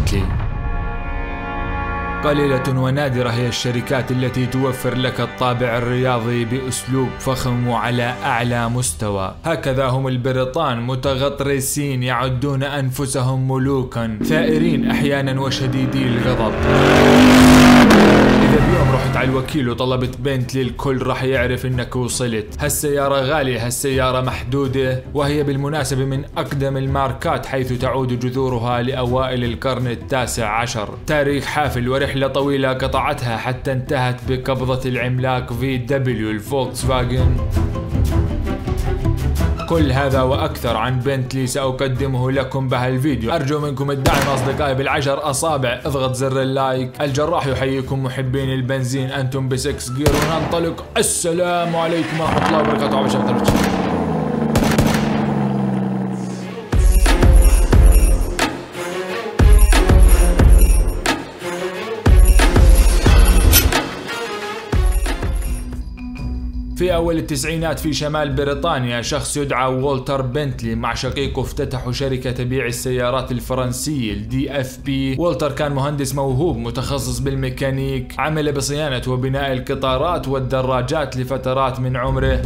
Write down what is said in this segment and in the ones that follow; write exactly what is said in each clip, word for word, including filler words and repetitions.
بنتلي. قليلة ونادرة هي الشركات التي توفر لك الطابع الرياضي بأسلوب فخم وعلى أعلى مستوى. هكذا هم البريطان متغطرسين يعدون أنفسهم ملوكا، ثائرين أحيانا وشديدي الغضب. إذا اليوم رحت على الوكيل وطلبت بنتلي الكل راح يعرف انك وصلت. هالسيارة غالية، هالسيارة محدودة، وهي بالمناسبة من أقدم الماركات حيث تعود جذورها لأوائل القرن التاسع عشر. تاريخ حافل ورحلة طويلة قطعتها حتى انتهت بقبضة العملاق في دبليو الفولكس فاجن. كل هذا وأكثر عن بنتلي سأقدمه لكم بهالفيديو. أرجو منكم الدعم أصدقائي بالعشر أصابع. اضغط زر اللايك. الجراح يحييكم محبين البنزين، أنتم بسكس جير وننطلق. السلام عليكم ورحمة الله وبركاته. في أول التسعينات في شمال بريطانيا شخص يدعى والتر بنتلي مع شقيقه افتتحوا شركة تبيع السيارات الفرنسية الدي اف بي. والتر كان مهندس موهوب متخصص بالميكانيك، عمل بصيانة وبناء القطارات والدراجات لفترات من عمره،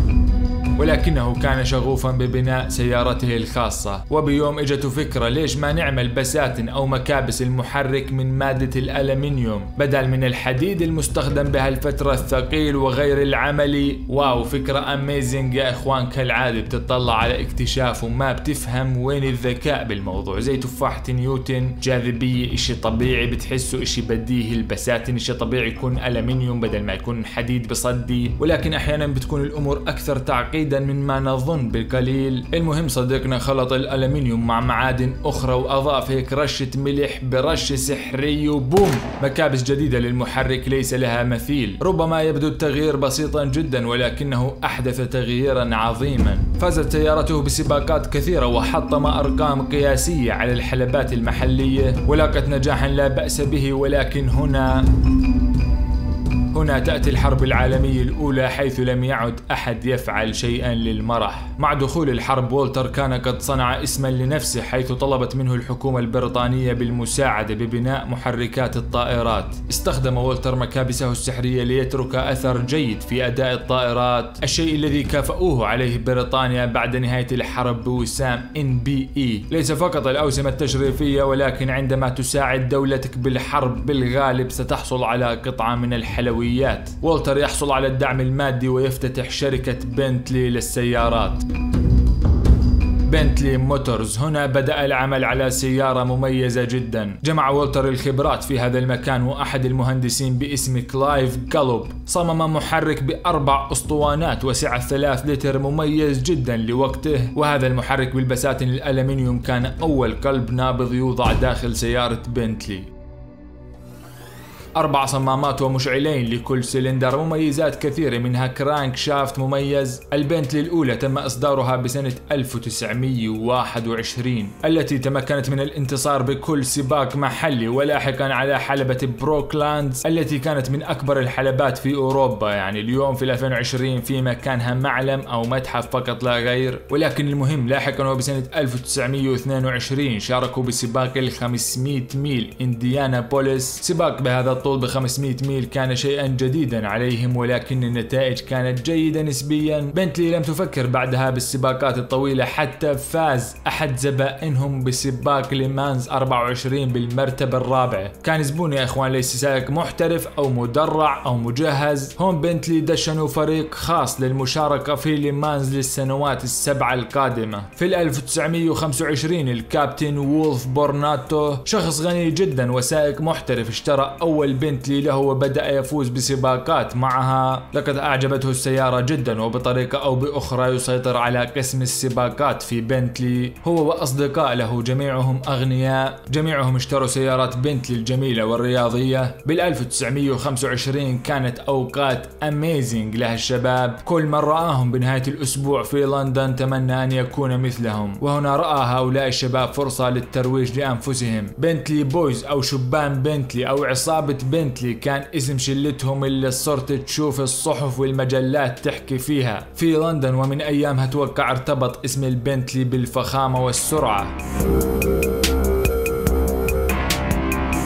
ولكنه كان شغوفا ببناء سيارته الخاصة. وبيوم اجته فكرة، ليش ما نعمل بساتين او مكابس المحرك من مادة الألمنيوم بدل من الحديد المستخدم بهالفترة الثقيل وغير العملي. واو، فكرة اميزنج يا اخوان. كالعادة بتطلع على اكتشاف وما بتفهم وين الذكاء بالموضوع. زي تفاحة نيوتن، جاذبية اشي طبيعي بتحسه اشي بديهي، البساتين اشي طبيعي يكون ألمنيوم بدل ما يكون حديد بصدي، ولكن احيانا بتكون الامور اكثر تعقيدا من ما نظن بالقليل. المهم صديقنا خلط الألمنيوم مع معادن أخرى وأضاف هيك رشة ملح برشة سحرية وبوم، مكابس جديدة للمحرك ليس لها مثيل. ربما يبدو التغيير بسيطا جدا ولكنه أحدث تغييرا عظيما. فازت سيارته بسباقات كثيرة وحطم أرقام قياسية على الحلبات المحلية ولاقت نجاحا لا بأس به. ولكن هنا هنا تأتي الحرب العالمية الأولى حيث لم يعد أحد يفعل شيئا للمرح. مع دخول الحرب والتر كان قد صنع اسما لنفسه حيث طلبت منه الحكومة البريطانية بالمساعدة ببناء محركات الطائرات. استخدم والتر مكابسه السحرية ليترك أثر جيد في أداء الطائرات، الشيء الذي كافأوه عليه بريطانيا بعد نهاية الحرب بوسام إن بي إي. ليس فقط الأوسمة التشريفية، ولكن عندما تساعد دولتك بالحرب بالغالب ستحصل على قطعة من الحلويات. والتر يحصل على الدعم المادي ويفتتح شركة بنتلي للسيارات، بنتلي موتورز. هنا بدأ العمل على سيارة مميزة جدا. جمع والتر الخبرات في هذا المكان، وأحد المهندسين باسم كلايف جالوب صمم محرك بأربع أسطوانات وسعة ثلاث لتر مميز جدا لوقته. وهذا المحرك بالبساتين الألمنيوم كان أول قلب نابض يوضع داخل سيارة بنتلي. أربع صمامات ومشعلين لكل سلندر، مميزات كثيرة منها كرانك شافت مميز. البنتلي الأولى تم إصدارها بسنة ألف وتسعمئة وواحد وعشرين التي تمكنت من الانتصار بكل سباق محلي، ولاحقا على حلبة بروكلاندز التي كانت من أكبر الحلبات في أوروبا. يعني اليوم في ألفين وعشرين في مكانها معلم أو متحف فقط لا غير. ولكن المهم لاحقا وبسنة ألف وتسعمئة واثنين وعشرين شاركوا بسباق ال خمسمئة ميل إنديانا بوليس. سباق بهذا الطول ب خمسمئة ميل كان شيئا جديدا عليهم، ولكن النتائج كانت جيدة نسبيا. بنتلي لم تفكر بعدها بالسباقات الطويلة، حتى فاز أحد زبائنهم بسباق ليمانز أربعة وعشرين بالمرتبة الرابعة. كان زبون يا اخوان، ليس سائق محترف او مدرع او مجهز. هون بنتلي دشنوا فريق خاص للمشاركة في ليمانز للسنوات السبعة القادمة. في ألف وتسعمئة وخمسة وعشرين الكابتن وولف بورناتو شخص غني جدا وسائق محترف اشترى أول بنتلي له وبدأ يفوز بسباقات معها. لقد أعجبته السيارة جدا، وبطريقة أو بأخرى يسيطر على قسم السباقات في بنتلي. هو وأصدقاء له جميعهم أغنياء، جميعهم اشتروا سيارات بنتلي الجميلة والرياضية. بال ألف وتسعمئة وخمسة وعشرين كانت أوقات أميزنج لهالشباب. كل من رآهم بنهاية الأسبوع في لندن تمنى أن يكون مثلهم، وهنا رأى هؤلاء الشباب فرصة للترويج لأنفسهم. بنتلي بويز أو شبان بنتلي أو عصابة بنتلي كان اسم شلتهم اللي صرت تشوف الصحف والمجلات تحكي فيها في لندن. ومن أيامها توقع ارتبط اسم البنتلي بالفخامة والسرعة.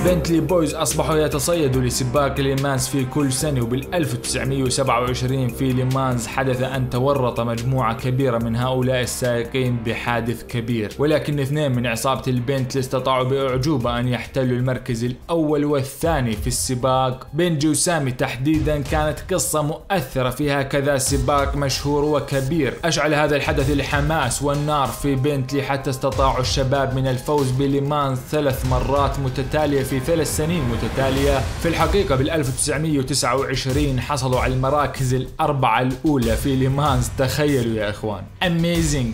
بنتلي بويز أصبحوا يتصيدوا لسباق ليمانز في كل سنة، وبال ألف وتسعمئة وسبعة وعشرين في ليمانز حدث أن تورط مجموعة كبيرة من هؤلاء السائقين بحادث كبير، ولكن اثنين من عصابة البنتلي استطاعوا بأعجوبة أن يحتلوا المركز الأول والثاني في السباق. بنجي وسامي تحديدا كانت قصة مؤثرة فيها كذا سباق مشهور وكبير أشعل هذا الحدث الحماس والنار في بنتلي، حتى استطاعوا الشباب من الفوز بليمانز ثلاث مرات متتالية في ثلاث سنين متتالية. في الحقيقة بال ألف وتسعمئة وتسعة وعشرين حصلوا على المراكز الأربعة الأولى في ليمانز. تخيلوا يا إخوان، amazing.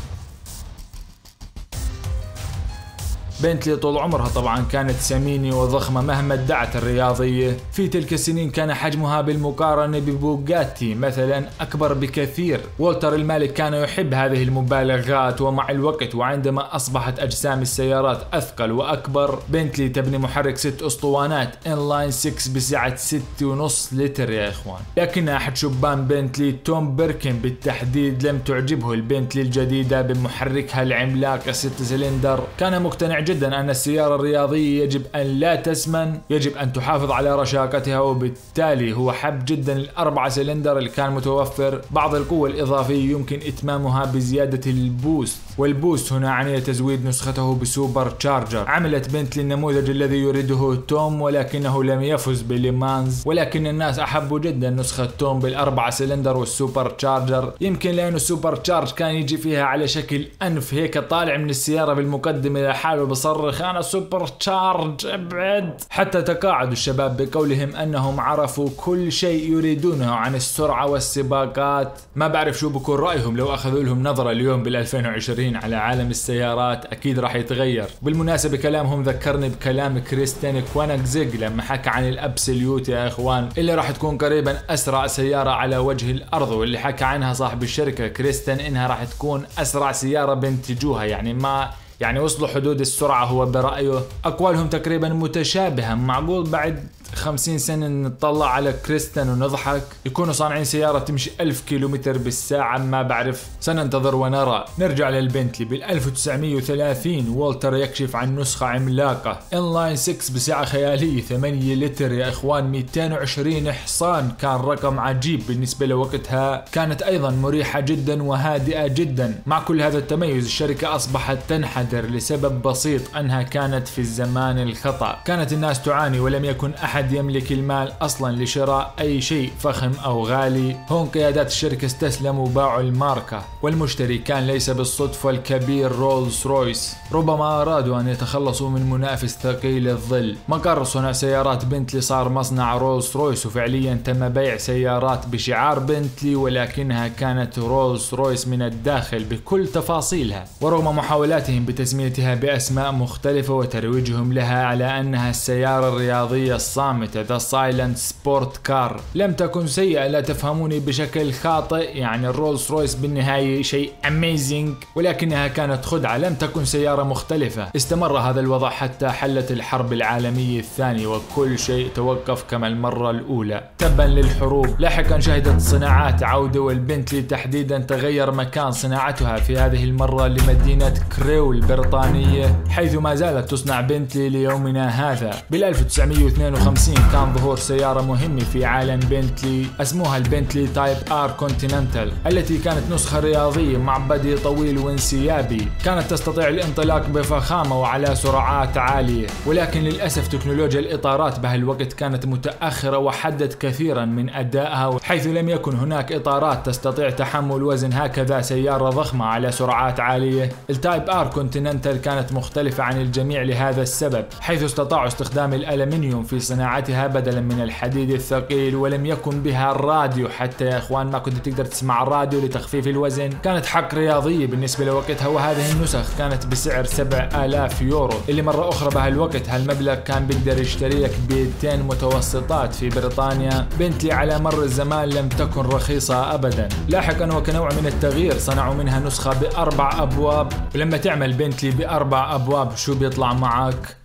بنتلي طول عمرها طبعا كانت سمينة وضخمة مهما ادعت الرياضية. في تلك السنين كان حجمها بالمقارنة ببوغاتي مثلا أكبر بكثير. والتر المالك كان يحب هذه المبالغات، ومع الوقت وعندما أصبحت أجسام السيارات أثقل وأكبر، بنتلي تبني محرك ست أسطوانات إنلاين ستة بسعة ستة ونص لتر يا إخوان. لكن أحد شبان بنتلي توم بيركن بالتحديد لم تعجبه البنتلي الجديدة بمحركها العملاق ست سلندر. كان مقتنع جدا جدا أن السيارة الرياضية يجب أن لا تسمن، يجب أن تحافظ على رشاقتها، وبالتالي هو حب جدا الأربعة سلندر اللي كان متوفر بعض القوة الإضافية يمكن إتمامها بزيادة البوست، والبوست هنا عني تزويد نسخته بسوبر تشارجر. عملت بنتلي النموذج الذي يريده توم، ولكنه لم يفز بليمانز، ولكن الناس أحبوا جدا نسخة توم بالأربعة سلندر والسوبر تشارجر، يمكن لأنه السوبر تشارج كان يجي فيها على شكل أنف هيك طالع من السيارة بالمقدمة لحاله بصرخ أنا سوبر تشارج ابعد. حتى تقاعدوا الشباب بقولهم أنهم عرفوا كل شيء يريدونه عن السرعة والسباقات. ما بعرف شو بكون رأيهم لو أخذوا لهم نظرة اليوم بال ألفين وعشرين على عالم السيارات، أكيد راح يتغير. بالمناسبة كلامهم ذكرني بكلام كريستيان كوانغزيغ لما حكى عن الأبسوليوت يا إخوان، اللي راح تكون قريبا أسرع سيارة على وجه الأرض، واللي حكى عنها صاحب الشركة كريستيان إنها راح تكون أسرع سيارة بينتجوها، يعني ما يعني وصلوا حدود السرعة هو برأيه. أقوالهم تقريبا متشابهة. معقول بعد خمسين سنة نطلع على كريستيان ونضحك يكونوا صانعين سيارة تمشي ألف كيلومتر بالساعة؟ ما بعرف، سننتظر ونرى. نرجع للبنتلي. بال ألف وتسعمئة وثلاثين والتر يكشف عن نسخة عملاقة إنلاين ستة بسعة خيالية ثمانية لتر يا إخوان، مئتين وعشرين حصان، كان رقم عجيب بالنسبة لوقتها. كانت أيضا مريحة جدا وهادئة جدا. مع كل هذا التميز الشركة أصبحت تنحدر لسبب بسيط، أنها كانت في الزمان الخطأ. كانت الناس تعاني ولم يكن أحد يملك المال أصلا لشراء أي شيء فخم أو غالي. هون قيادات الشركة استسلموا وباعوا الماركة، والمشتري كان ليس بالصدفة الكبير رولز رويس. ربما أرادوا أن يتخلصوا من منافس ثقيل الظل. مقر صنع سيارات بنتلي صار مصنع رولز رويس، وفعليا تم بيع سيارات بشعار بنتلي، ولكنها كانت رولز رويس من الداخل بكل تفاصيلها. ورغم محاولاتهم بتسميتها بأسماء مختلفة وترويجهم لها على أنها السيارة الرياضية الصامتة ذا سايلنت سبورت كار، لم تكن سيئة، لا تفهموني بشكل خاطئ، يعني الرولز رويس بالنهاية شيء اميزنج، ولكنها كانت خدعة، لم تكن سيارة مختلفة. استمر هذا الوضع حتى حلت الحرب العالمية الثانية، وكل شيء توقف كما المرة الأولى. تبا للحروب لاحقا شهدت الصناعات عودة، والبنتلي تحديدا تغير مكان صناعتها في هذه المرة لمدينة كريو البريطانية، حيث ما زالت تصنع بنتلي ليومنا هذا. بال ألف وتسعمئة واثنين وخمسين كان ظهور سيارة مهمة في عالم بنتلي اسمها البنتلي تايب آر كونتيننتال، التي كانت نسخة رياضية مع بدي طويل وانسيابي. كانت تستطيع الانطلاق بفخامة وعلى سرعات عالية، ولكن للأسف تكنولوجيا الإطارات بهالوقت كانت متأخرة وحدت كثيرا من أدائها، حيث لم يكن هناك إطارات تستطيع تحمل وزن هكذا سيارة ضخمة على سرعات عالية. التايب آر كونتيننتال كانت مختلفة عن الجميع لهذا السبب، حيث استطاعوا استخدام الألمنيوم في صناعتها بدلا من الحديد الثقيل، ولم يكن بها الراديو حتى يا اخوان، ما كنت تقدر تسمع الراديو لتخفيف الوزن. كانت حق رياضية بالنسبة لوقتها، وهذه النسخ كانت بسعر سبعة آلاف يورو، اللي مرة أخرى بهالوقت هالمبلغ كان بيقدر يشتري لك بيتين متوسطات في بريطانيا. بنتلي على مر الزمان لم تكن رخيصة أبدا. لاحقا وكنوع من التغيير صنعوا منها نسخة بأربع أبواب، ولما تعمل بنتلي بأربع أبواب شو بيطلع معك؟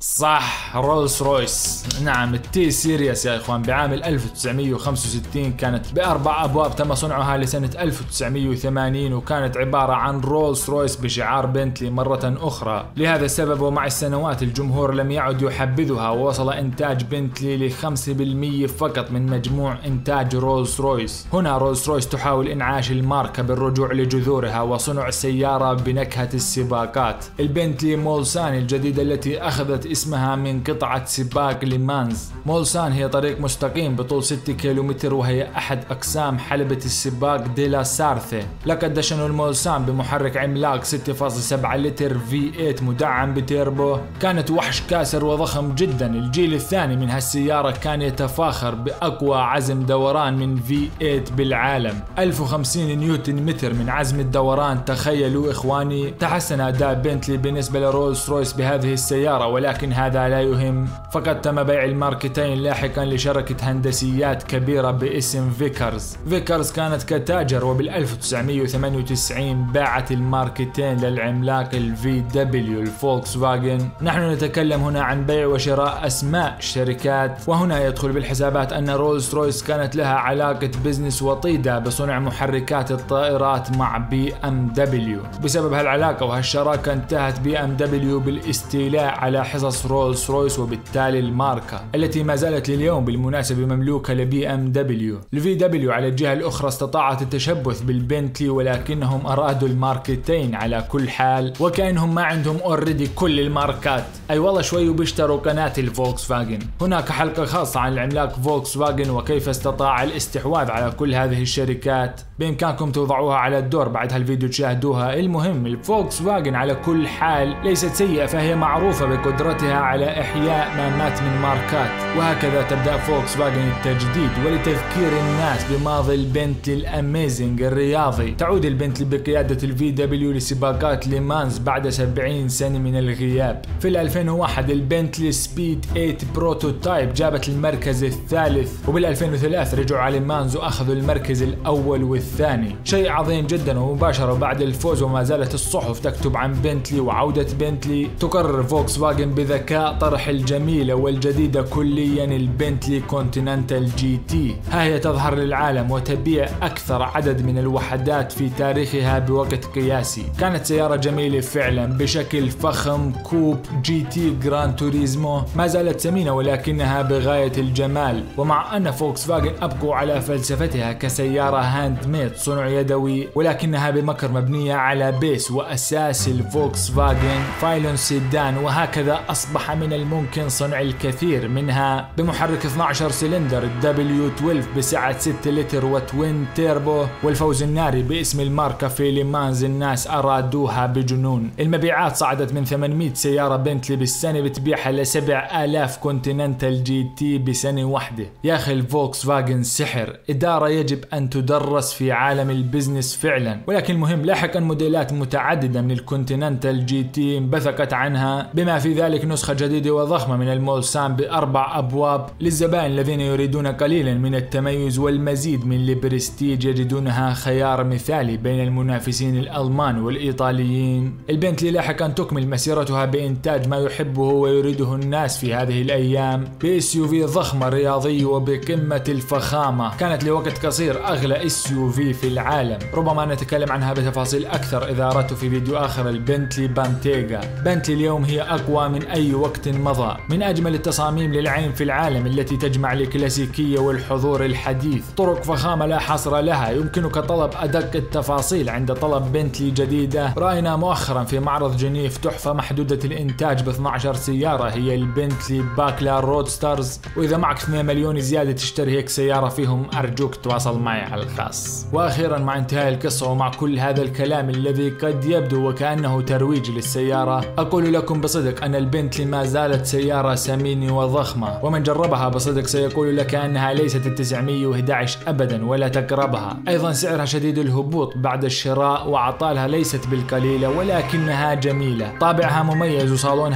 صح، رولز رويس. نعم، التي سيريس يا اخوان بعام ألف وتسعمية وخمسة وستين كانت باربع ابواب، تم صنعها لسنة ألف وتسعمية وثمانين، وكانت عبارة عن رولز رويس بشعار بنتلي مرة اخرى. لهذا السبب ومع السنوات الجمهور لم يعد يحبذها، ووصل انتاج بنتلي ل خمسة بالمئة فقط من مجموع انتاج رولز رويس. هنا رولز رويس تحاول انعاش الماركة بالرجوع لجذورها وصنع سيارة بنكهة السباقات، البنتلي مولسان الجديدة التي اخذت اسمها من قطعة سباق ليمانز. مولسان هي طريق مستقيم بطول ستة كيلومتر، وهي أحد أقسام حلبة السباق ديلا سارثي. لقد دشنوا المولسان بمحرك عملاق ستة فاصلة سبعة لتر في ثمانية مدعم بتيربو. كانت وحش كاسر وضخم جدا. الجيل الثاني من هالسيارة كان يتفاخر بأقوى عزم دوران من في ثمانية بالعالم، ألف وخمسين نيوتن متر من عزم الدوران. تخيلوا إخواني، تحسن أداء بنتلي بالنسبة لرولز رويس بهذه السيارة، ولكن هذا لا يهم. فقد تم بيع الماركتين لاحقا لشركة هندسيات كبيرة باسم فيكرز. فيكرز كانت كتاجر، وبال ألف وتسعمية وثمانية وتسعين باعت الماركتين للعملاق الفي دبليو الفولكس فاجن. نحن نتكلم هنا عن بيع وشراء اسماء شركات، وهنا يدخل بالحسابات ان رولز رويس كانت لها علاقة بزنس وطيدة بصنع محركات الطائرات مع بي ام دبليو. بسبب هالعلاقة وهالشراكة انتهت بي ام دبليو بالاستيلاء على حصص رولز رويس، وبالتالي الماركة التي ما زالت لليوم بالمناسبة مملوكة لبي ام دبليو. الفي دبليو على الجهة الأخرى استطاعت التشبث بالبنتلي، ولكنهم أرادوا الماركتين على كل حال، وكأنهم ما عندهم اوريدي كل الماركات. أي والله شوي وبيشتروا قناة الفولكس فاجن. هناك حلقة خاصة عن العملاق فولكس فاجن وكيف استطاع الاستحواذ على كل هذه الشركات، بإمكانكم توضعوها على الدور بعد هالفيديو تشاهدوها. المهم، الفولكس فاجن على كل حال ليست سيئة، فهي معروفة بقدرتها على إحياء ما مات من ماركات، وهكذا تبدأ فولكس فاجن التجديد. ولتذكير الناس بماضي البنتلي الأميزنج الرياضي، تعود البنتلي بقيادة الفي دبليو لسباقات ليمانز بعد سبعين سنة من الغياب. في ألفين وواحد البنتلي سبيد ثمانية بروتوتايب جابت المركز الثالث، وبال ألفين وثلاثة رجعوا على ليمانز وأخذوا المركز الأول والثاني. شيء عظيم جدا. ومباشرة بعد الفوز وما زالت الصحف تكتب عن بنتلي وعودة بنتلي، تقرر فولكس فاجن بذكاء طرح الجميلة والجديدة كليا البنتلي كونتيننتال جي تي. ها هي تظهر للعالم وتبيع أكثر عدد من الوحدات في تاريخها بوقت قياسي. كانت سيارة جميلة فعلا بشكل فخم، كوب جي تي جران توريزمو. ما زالت ثمينة ولكنها بغاية الجمال. ومع أن فولكس فاجن أبقوا على فلسفتها كسيارة هاند ميد صنع يدوي، ولكنها بمكر مبنية على بيس وأساس الفولكس فاجن فايلون سيدان، وهكذا أصبح من الممكن صنع الكثير منها بمحرك اثني عشر سلندر الدبليو اثنا عشر بسعة ستة لتر وتوين تيربو. والفوز الناري باسم الماركة في ليمانز الناس أرادوها بجنون. المبيعات صعدت من ثمانمئة سيارة بنتلي بالسنة بتبيعها ل سبعة آلاف كونتيننتال جي تي بسنة واحدة. يا أخي الفولكس فاجن سحر، إدارة يجب أن تدرس في عالم البزنس فعلا. ولكن المهم، لاحقا موديلات متعددة من الكونتيننتال جي تي انبثقت عنها، بما في ذلك نسخة جديدة وضخمة من المولسان بأربع أبواب للزبائن الذين يريدون قليلا من التميز والمزيد من البرستيج، يجدونها خيار مثالي بين المنافسين الألمان والإيطاليين. البنتلي لاحقا تكمل مسيرتها بإنتاج ما يحبه ويريده الناس في هذه الأيام بإس يو في ضخمة رياضية وبقمة الفخامة. كانت لوقت قصير أغلى إس يو في في العالم، ربما نتكلم عنها بتفاصيل أكثر إذا أردت في فيديو آخر. البنتلي بانتيغا. بنتلي اليوم هي أقوى من أي وقت مضى، من أجمل التصاميم للعين في العالم التي تجمع الكلاسيكية والحضور الحديث. طرق فخامة لا حصر لها، يمكنك طلب أدق التفاصيل عند طلب بنتلي جديدة. رأينا مؤخرا في معرض جنيف تحفة محدودة الإنتاج ب اثني عشر سيارة، هي البنتلي باكلار رودسترز. وإذا معك اثنين مليون زيادة تشتري هيك سيارة فيهم، أرجوك تواصل معي على الخاص. وأخيرا مع انتهاء القصة ومع كل هذا الكلام الذي قد يبدو وكأنه ترويج للسيارة، أقول لكم بصدق أن البنتلي ما زالت سيارة ثمينة وضخمة، ومن جربها بصدق سيقول لك أنها ليست التسعمية وأحد عشر أبدا ولا تقربها. أيضا سعرها شديد الهبوط بعد الشراء، وعطالها ليست بالقليلة ولكنها جميلة. طابعها مميز وصالونها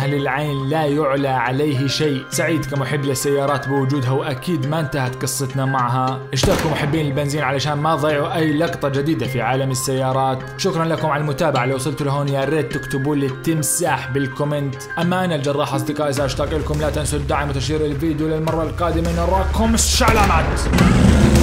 للعين لا يعلى عليه شيء. سعيد كمحب للسيارات بوجودها، وأكيد ما انتهت قصتنا معها. اشتركوا محبين البنزين علشان ما تضيعوا أي لقطة جديدة في عالم السيارات. شكرا لكم على المتابعة، لو وصلتوا لهون يا ريت تكتبوا لي التمساح بالكومنت. أما أنا الجراح أصدقائي سأشتاق لكم، لا تنسوا الدعم وتشير الفيديو للمرة القادمة. نراكم السلامات.